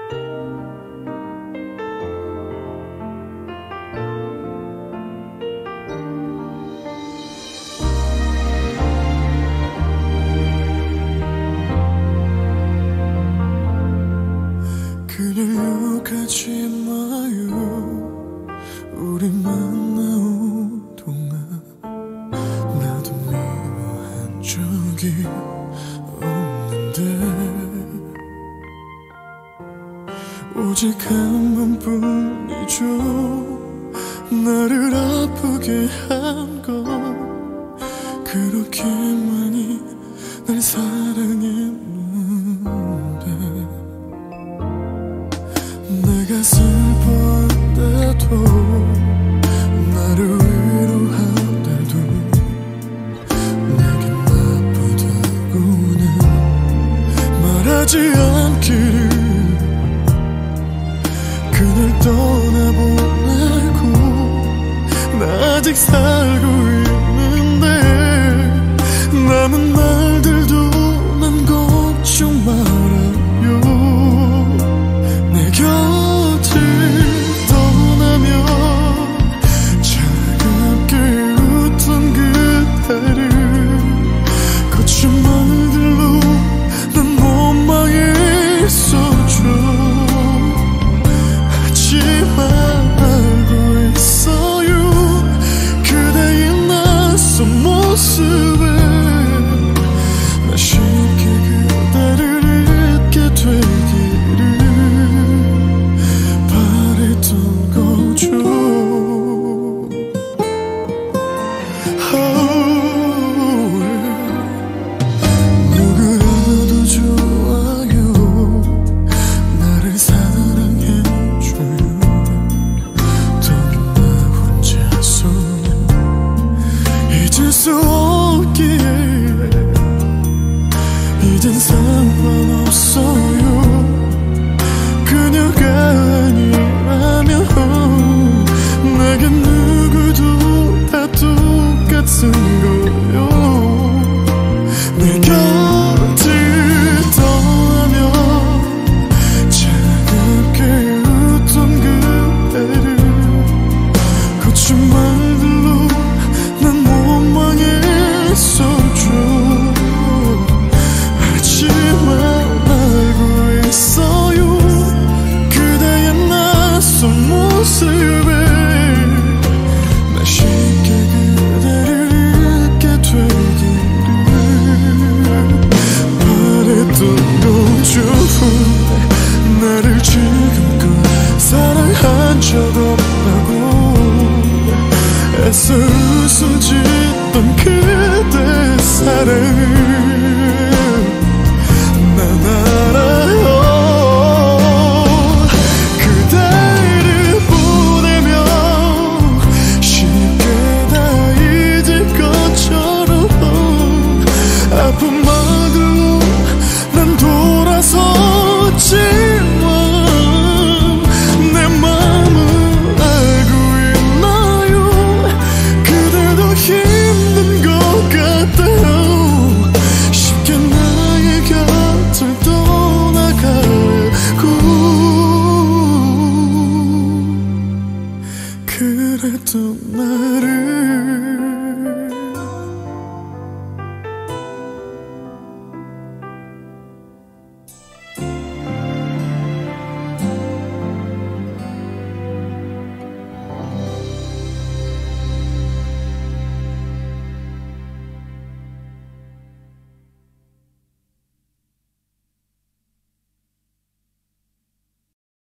그녀 가지 마요. 우리 만나온 동안 나도 미워한 적이 없는데 오직 한 번뿐이죠. 나를 아프게 한 건 그렇게 많이 날 사랑했는데 내가 슬펐대도 나를 위로하대도 내겐 나쁘다고는 말하지 않기를. 그날 떠나보내고 나 아직 살고 있는데 남은 날들도 난 걱정 말아요. 내 곁을 떠나며 차갑게 웃던 그대를 거친 말들로 난 원망했었죠. 하지만 알고 있어요. 그대의 낯선 모습에 나 쉽게 그대를 잊게 되기를 바랬던 거죠. 누구라도 좋아요. 나를 사랑해줘요. 더는 나 혼자서 잊을 수 없기에 이젠 상관없어요. 그녀가 아니라면 내겐 누구도 다 똑같은 거요. 내 곁을 떠나며 차갑게 웃던 그대를 거친 말들로 난 원망했었죠. 하지만 알고 있어요. 그대의 낯선 모습에 나 쉽게 그대를 잊게 되기를 바랬던 거죠. 나를 지금껏 사랑한 적 없다고 애써 웃음 짓던 그대 사랑을 난 알아요. 그대를 보내면 쉽게 다 잊을 것처럼 아픈 말들로 난 돌아섰지만 내 마음을 알고 있나요. 그대도 힘든 것 같아요. 쉽게 나의 곁을 떠나가고 그래도 나